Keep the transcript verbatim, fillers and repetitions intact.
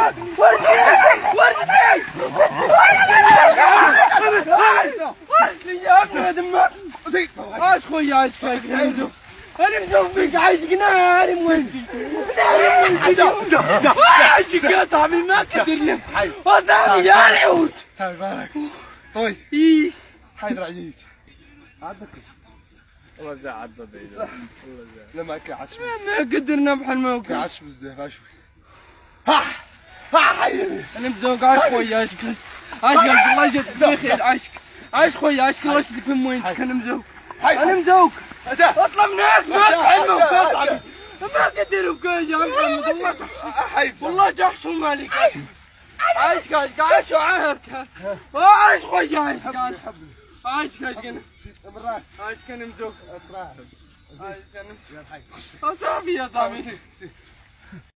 عايش خويا عايش كايك نمزو انا مزوق بيك عايشقنا انا موين عايشك يا صاحبي ما كدر لك وصاحبي يا العود صاحبي بارك طيب ايه حيدر عييت عدك والله جا عدى بعيد لا ما كعش ما قدرنا بحال ما كعش بزاف عشوي ها ها حيدر انا مزوق عايش خويا عايشك عايشك الله يجازيك بخير عايشك عايش خويا عايشك الله يشدك في موينتك انا مزوق انا مزوق اطلع من هناك ما تحلموا يا صاحبي ما قدروا يا محمد والله جحش والله جحش مالك عايش عايش عايش وعاهرك عايش خويا عايش عايش عايش عايش كنا عايش كنا مزوق عايش كنا صاحبي يا صاحبي